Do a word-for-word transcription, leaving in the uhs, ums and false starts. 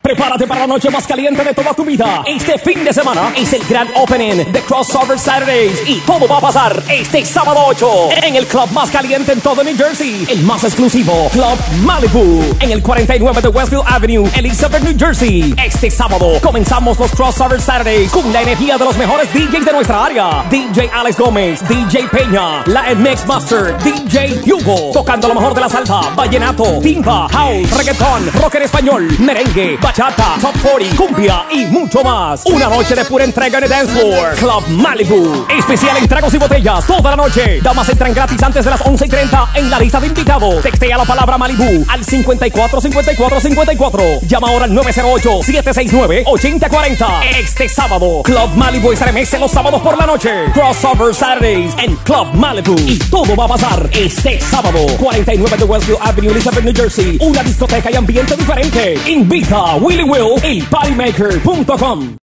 Prepárate para la noche más caliente de toda tu vida. Este fin de semana es el gran opening de Crossover Saturdays y todo va a pasar este sábado ocho en el club más caliente en todo New Jersey, el más exclusivo, Club Malibu, en el cuarenta y nueve de Westview Avenue, Elizabeth, New Jersey. Este sábado comenzamos los Crossover Saturdays con la energía de los mejores D Js de nuestra área. D J Alex Gómez, D J Peña, la Mix Master, D J Hugo, tocando lo mejor de la salsa, vallenato, timba, house, reggaeton, rock en español, merengue, bachata, top cuarenta, cumbia y mucho más. Una noche de pura entrega en el dance floor. Club Malibu. Especial en tragos y botellas toda la noche. Damas entran gratis antes de las once y treinta en la lista de invitados. Textea la palabra Malibu al cincuenta y cuatro cincuenta y cuatro cincuenta y cuatro. Llama ahora al nueve cero ocho, siete seis nueve, ocho cero cuatro cero. Este sábado, Club Malibu estremece los sábados por la noche. Crossover Saturdays en Club Malibu. Y todo va a pasar este sábado. cuarenta y nueve de Westview Avenue, Elizabeth, New Jersey. Una discoteca y ambiente diferente. Invita Willy Will y partymaker punto com.